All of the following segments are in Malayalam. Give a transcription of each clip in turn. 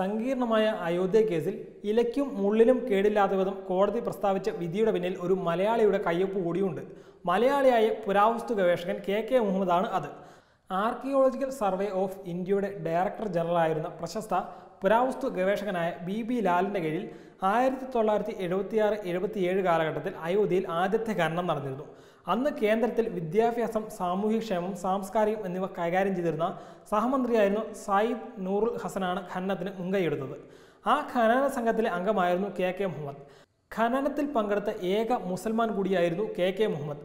സങ്കീർണമായ അയോധ്യ കേസിൽ ഇലയ്ക്കും മുള്ളിനും കേടില്ലാത്ത വിധം കോടതി പ്രസ്താവിച്ച വിധിയുടെ പിന്നിൽ ഒരു മലയാളിയുടെ കയ്യൊപ്പ് കൂടിയുണ്ട്. മലയാളിയായ പുരാവസ്തു ഗവേഷകൻ കെ മുഹമ്മദാണ് അത്. ആർക്കിയോളജിക്കൽ സർവേ ഓഫ് ഇന്ത്യയുടെ ഡയറക്ടർ ജനറലായിരുന്ന പ്രശസ്ത പുരാവസ്തു ഗവേഷകനായ ബി ലാലിൻ്റെ കീഴിൽ 1976-77 കാലഘട്ടത്തിൽ അയോധ്യയിൽ ആദ്യത്തെ ഖനനം നടന്നിരുന്നു. അന്ന് കേന്ദ്രത്തിൽ വിദ്യാഭ്യാസം, സാമൂഹ്യക്ഷേമം, സാംസ്കാരികം എന്നിവ കൈകാര്യം ചെയ്തിരുന്ന സഹമന്ത്രിയായിരുന്ന സയ്യിദ് നൂറുൽ ഹസനാണ് ഖനനത്തിന് മുൻകൈയെടുത്തത്. ആ ഖനന സംഘത്തിലെ അംഗമായിരുന്നു കെ മുഹമ്മദ്. ഖനനത്തിൽ പങ്കെടുത്ത ഏക മുസൽമാൻ കൂടിയായിരുന്നു കെ മുഹമ്മദ്.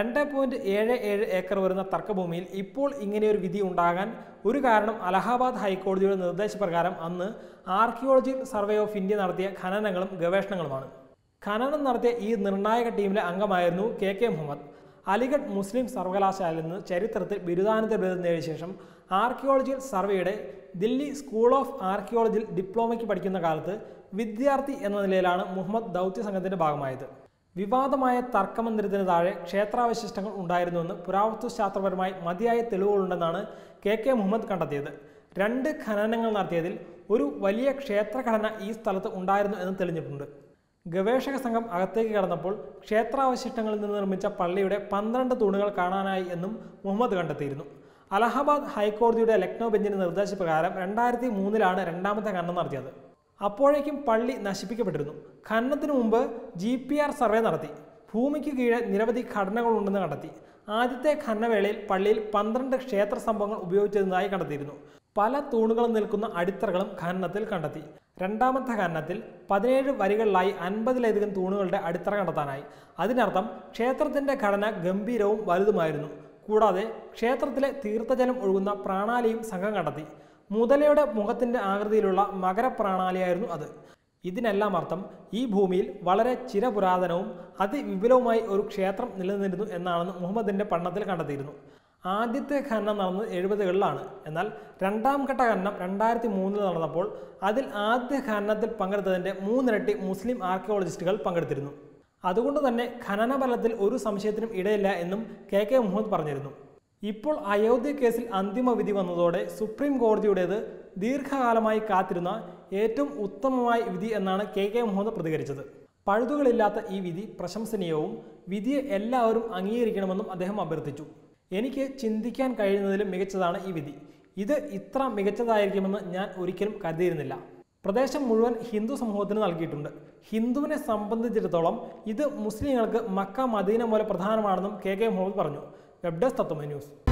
2.77 ഏക്കർ വരുന്ന തർക്കഭൂമിയിൽ ഇപ്പോൾ ഇങ്ങനെയൊരു വിധി ഉണ്ടാകാൻ ഒരു കാരണം അലഹാബാദ് ഹൈക്കോടതിയുടെ നിർദ്ദേശപ്രകാരം അന്ന് ആർക്കിയോളജിക്കൽ സർവേ ഓഫ് ഇന്ത്യ നടത്തിയ ഖനനങ്ങളും ഗവേഷണങ്ങളുമാണ്. ഖനനം നടത്തിയ ഈ നിർണായക ടീമിലെ അംഗമായിരുന്നു കെ മുഹമ്മദ്. അലിഗഡ് മുസ്ലിം സർവകലാശാലയിൽ നിന്ന് ചരിത്രത്തിൽ ബിരുദാനന്തര ബിരുദം നേടിയ ശേഷം ആർക്കിയോളജിക്കൽ സർവേയുടെ ദില്ലി സ്കൂൾ ഓഫ് ആർക്കിയോളജിയിൽ ഡിപ്ലോമയ്ക്ക് പഠിക്കുന്ന കാലത്ത് വിദ്യാർത്ഥി എന്ന നിലയിലാണ് മുഹമ്മദ് ദൗത്യ സംഘത്തിൻ്റെ ഭാഗമായത്. വിവാദമായ തർക്കമന്ദിരത്തിന് താഴെ ക്ഷേത്രാവശിഷ്ടങ്ങൾ ഉണ്ടായിരുന്നുവെന്ന് പുരാവസ്തു ശാസ്ത്രപരമായി മതിയായ തെളിവുകളുണ്ടെന്നാണ് കെ മുഹമ്മദ് കണ്ടെത്തിയത്. 2 ഖനനങ്ങൾ നടത്തിയതിൽ ഒരു വലിയ ക്ഷേത്രഘടന ഈ സ്ഥലത്ത് ഉണ്ടായിരുന്നു എന്ന് തെളിഞ്ഞിട്ടുണ്ട്. ഗവേഷക സംഘം അകത്തേക്ക് കടന്നപ്പോൾ ക്ഷേത്രാവശിഷ്ടങ്ങളിൽ നിന്ന് നിർമ്മിച്ച പള്ളിയുടെ 12 തൂണുകൾ കാണാനായി എന്നും മുഹമ്മദ് കണ്ടെത്തിയിരുന്നു. അലഹാബാദ് ഹൈക്കോടതിയുടെ ലക്നൗ ബെഞ്ചിന്റെ നിർദ്ദേശപ്രകാരം 2003 രണ്ടാമത്തെ ഖനനം നടത്തിയത്. അപ്പോഴേക്കും പള്ളി നശിപ്പിക്കപ്പെട്ടിരുന്നു. ഖനനത്തിനു മുമ്പ് GPR സർവേ നടത്തി. ഭൂമിക്ക് കീഴെ നിരവധി ഘടനകളുണ്ടെന്ന് കണ്ടെത്തി. ആദ്യത്തെ ഖനനവേളയിൽ പള്ളിയിൽ 12 ക്ഷേത്ര സംഭവങ്ങൾ ഉപയോഗിച്ചിരുന്നതായി കണ്ടെത്തിയിരുന്നു. പല തൂണുകളും നിൽക്കുന്ന അടിത്തറകളും ഖനനത്തിൽ കണ്ടെത്തി. രണ്ടാമത്തെ ഖനനത്തിൽ 17 വരികളിലായി 50-ലധികം തൂണുകളുടെ അടിത്തറ കണ്ടെത്താനായി. അതിനർത്ഥം ക്ഷേത്രത്തിന്റെ ഘടന ഗംഭീരവും വലുതുമായിരുന്നു. കൂടാതെ ക്ഷേത്രത്തിലെ തീർത്ഥജലം ഒഴുകുന്ന പ്രാണാലിയും സംഘം കണ്ടെത്തി. മുതലയുടെ മുഖത്തിന്റെ ആകൃതിയിലുള്ള മകരപ്രാണാലിയായിരുന്നു അത്. ഇതിനെല്ലാം അർത്ഥം ഈ ഭൂമിയിൽ വളരെ ചിരപുരാതനവും അതിവിപുലവുമായി ഒരു ക്ഷേത്രം നിലനിന്നിരുന്നു എന്നാണെന്ന് മുഹമ്മദിന്റെ പഠനത്തിൽ കണ്ടെത്തിയിരുന്നു. ആദ്യത്തെ ഖനനം നടന്നത് 70കളിലാണ്. എന്നാൽ രണ്ടാം ഘട്ട ഖനനം 2003 നടന്നപ്പോൾ അതിൽ ആദ്യ ഖനനത്തിൽ പങ്കെടുത്തതിൻ്റെ 3 ഇരട്ടി മുസ്ലിം ആർക്കിയോളജിസ്റ്റുകൾ പങ്കെടുത്തിരുന്നു. അതുകൊണ്ട് തന്നെ ഖനന ഫലത്തിൽ ഒരു സംശയത്തിനും ഇടയില്ല എന്നും കെ മുഹമ്മദ് പറഞ്ഞിരുന്നു. ഇപ്പോൾ അയോധ്യ കേസിൽ അന്തിമ വിധി വന്നതോടെ സുപ്രീം കോടതിയുടേത് ദീർഘകാലമായി കാത്തിരുന്ന ഏറ്റവും ഉത്തമമായ വിധി എന്നാണ് കെ മുഹമ്മദ് പ്രതികരിച്ചത്. പഴുതുകളില്ലാത്ത ഈ വിധി പ്രശംസനീയവും വിധിയെ എല്ലാവരും അംഗീകരിക്കണമെന്നും അദ്ദേഹം അഭ്യർത്ഥിച്ചു. എനിക്ക് ചിന്തിക്കാൻ കഴിയുന്നതിലും മികച്ചതാണ് ഈ വിധി. ഇത് ഇത്ര മികച്ചതായിരിക്കുമെന്ന് ഞാൻ ഒരിക്കലും കരുതിയിരുന്നില്ല. പ്രദേശം മുഴുവൻ ഹിന്ദു സമൂഹത്തിന് നൽകിയിട്ടുണ്ട്. ഹിന്ദുവിനെ സംബന്ധിച്ചിടത്തോളം ഇത് മുസ്ലിങ്ങൾക്ക് മക്ക മദീന പോലെ പ്രധാനമാണെന്നും കെ മുഹമ്മദ് പറഞ്ഞു. Web desk Tatwamayi news.